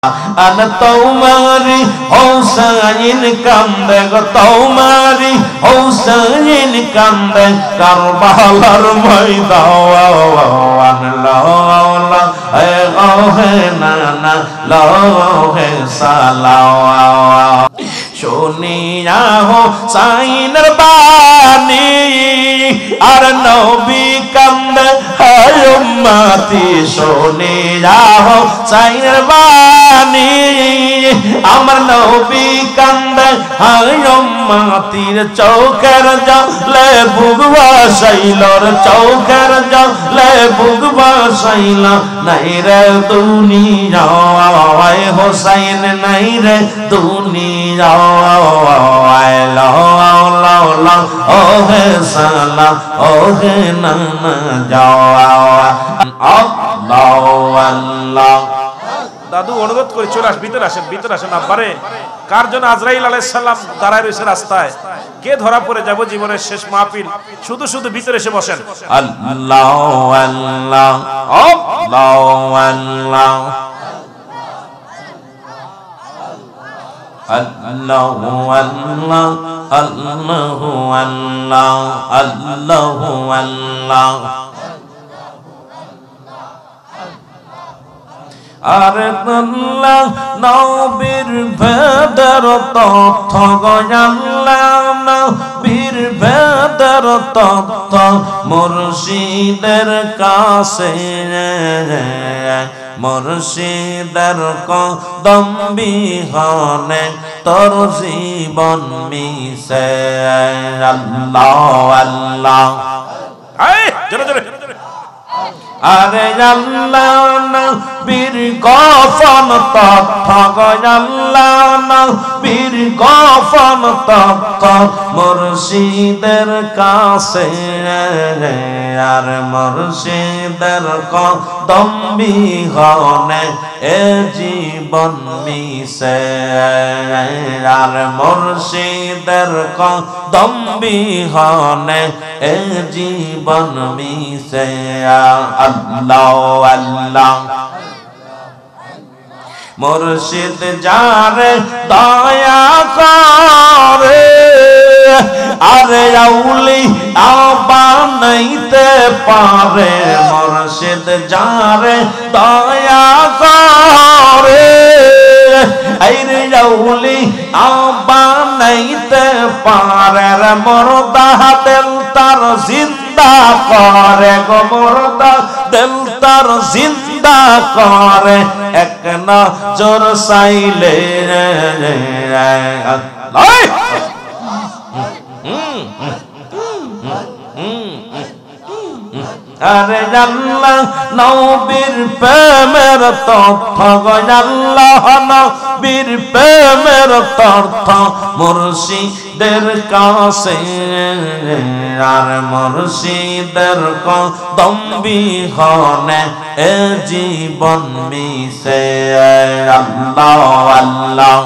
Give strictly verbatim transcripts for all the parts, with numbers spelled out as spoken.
আন তোমারি হোসাইন কান্দে গো তোমারি হোসাইন কান্দে কারবালার ময়দান লাওলা হে ও হে নানা লাও হে সালাওয়া শুনিয়া হোসাইনের বাণী আর নবী কান্দে হায় উম্মতি শুনিয়া হোসাইনের বাণী আমার নবী কান্দে হায় উম্মতির চৌকের জলে বুক ভাসাইলর চৌকের জলে বুক ভাসাইল নাই রে দুনিয়ায় হোসাইন নাই রে দুনিয়ায় লাও লাও লাও ও হে সালাম ও হে নানা যাওয়া আল্লাহ আল্লাহ। দাদু অনুরোধ করে চলে আস, ভিতরে আসেন, ভিতরে আসেন। আব্বারে কার জন্য আজরাইল আলাইহিস সালাম দাঁড়ায় রয়েছে রাস্তায়, কে ধরা পড়ে যাব জীবনের শেষ মাহফিল, শুধু শুধু ভিতরে এসে বসেন। আল্লাহ আল্লাহ আল্লাহ আল্লাহ আল্লাহ আল্লাহ আল্লাহ আল্লাহ আল্লাহ আল্লাহ। আরে আল্লাহ নবীর ভেদের তথ্য গয়াল্লাহ নবীর ভেদের তথ্য মুর্শিদের কাছে মুর্শিদের কদম বিহনে তোর জীবন মিশে আল্লাহ আল্লাহ। জোরে জোরে। আরে আল্লাহ নবীর কফন তথ্য গয়াল্লাহ নবীর কফন তথ্য মুর্শিদের কাছে আর মুর্শিদের কদম বিহনে এ জীবন মিশে আর মুর্শিদের কদম বিহনে এ জীবন মিশে আল্লাহ আল্লাহ। মুর্শিদ যারে দয়া করে আরে আউলি বানাইতে পারে মুর্শিদ যারে দয়া করে আইরে আউলি বানাইতে পারে মরদা দিল তার জিন্দা করে গো মরদা দিল তার জিন্দা করে এক নজর চাইলে আরে আল্লাহ নবীর প্রেমের তথ্য গয়াল্লাহ নবীর প্রেমের তথ্য মুর্শিদের কাছে আর মুর্শিদের কদম বিহনে এ জীবন মিশে আল্লাহ আল্লাহ।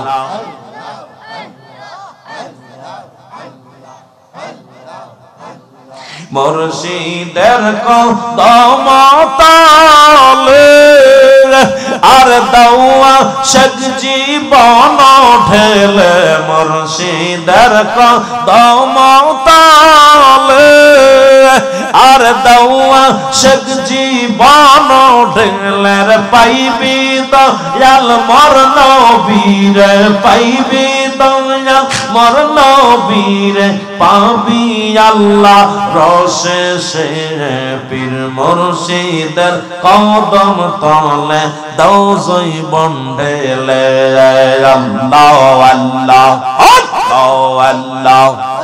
মুর্শিদের কদম তলে আর দাওয়া শেখ জীবন ঢেলে মুর্শিদের কদম তলে আর দাওয়া শেখ জীবন ঢেলে পাইবি দয়াল মর নবীর পাইবি দয়াল মর নবীর পাবি আল্লাহ রসে সে পীর মুর্শিদের কদম তলে দাও জৈবন ঢেলে আল্লাহ আল্লাহ আল্লাহ আল্লাহ।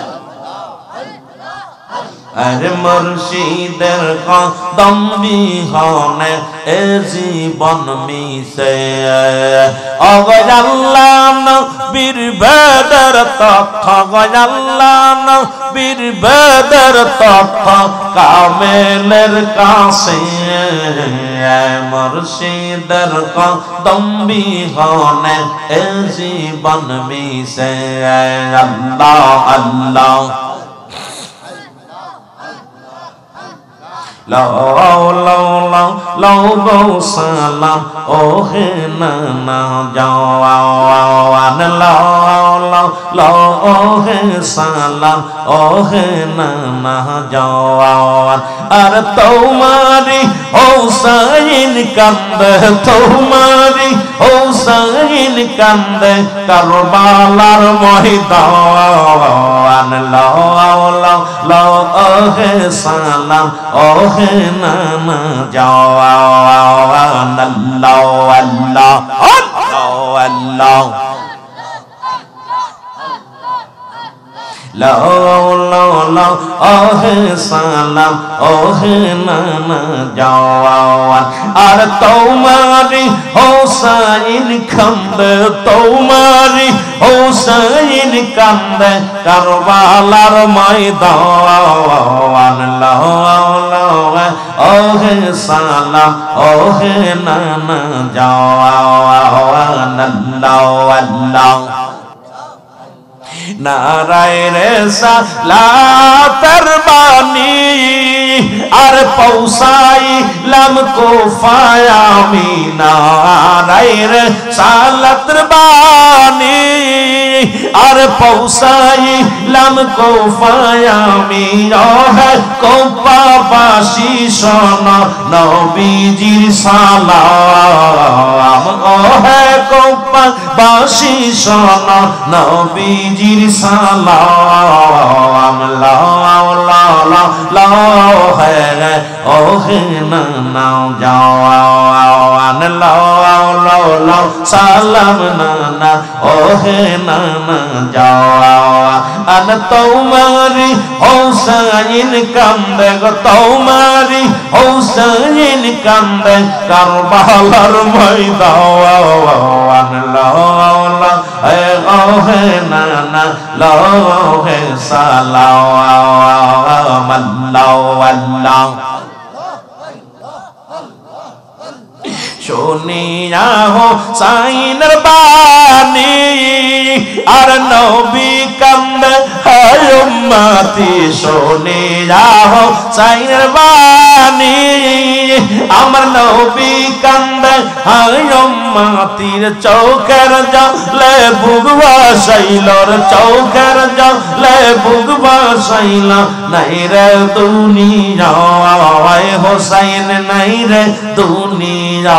আরে মুর্শিদের কদম বিহনে এ জীবন মিশে অগয়াল্লাহ নবীর বেদের তথ্য গয়াল্লাহ নবীর বেদের তথ্য কামেলের কাছে মুর্শিদের কদম বিহনে এ জীবন মিশে আল্লাহ আল্লাহ। লাও লাও লাও লাও গো সালাম ওহে নানা জওয়ান লাও লাও লাও ওহে সালাম ওহে নানা জওয়ান আর তোমারি হোসাইন কান্দে তোমারি হোসাইন কান্দে কারবালার ময়দান লাও লাও লাও ওহে সালাম ওহে নানা জওয়ান আল্লাহ আল্লাহ আল্লাহ লাও লাও লাও ওহে সালাম ওহে নানা জওয়ান আর তোমারি হোসাইন কান্দে তোমারি হোসাইন কান্দে কারবালার ময়দান লাও লাও ওহে সালাম ওহে নানা জওয়ান আল্লাহ আল্লাহ নারায় রে সালাতের বাণী আর পৌঁছাইলাম কোফায় আমি নারায় রে সালাতের বাণী আর পৌঁছাইলাম কোফায় আমি ওহে কোপাবাসী শোন নবীজির সালাম ওহে কোপাবাসী শোন নবীজির সালাম লাও লাও লাও লাও হে ওহে নানা জওয়ান লাও লাও লাও সালাম নানা ওহে নানা জওয়ান তোমারি হোসাইন কান্দে গো তোমারি হোসাইন কান্দে কারবালার ময়দান লাও লাও হে ওহে নানা লাও হে সালাম আল্লাহ আল্লাহ শুনিয়া হোসাইনের বাণী আর নবী কান্দে হায় উম্মতি শুনিয়া হোসাইনের বাণী আমার নবী কান্দে হায় উম্মতির চৌকের জলে বুক ভাসাইলর চৌকের জলে বুক ভাসাইল নাই রে দুনিয়া হোসাইন নাই রে দুনিয়া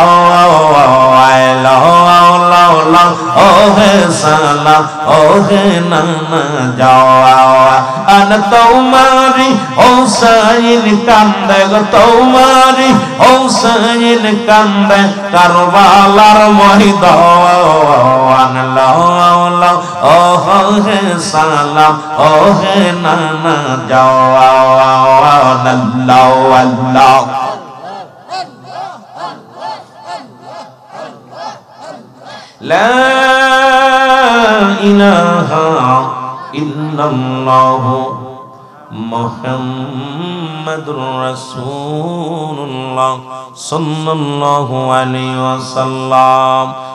ওহে সালাম ওহে নানা জওয়ান তোমারি হোসাইন কান্দে গো তোমারি হোসাইন কান্দে কারবালার ময়দান লাও লাও ওহে সালাম ওহে নানা জওয়ান আল্লাহ আল্লাহ لا إله إلا الله محمد رسول الله صلى الله عليه وسلم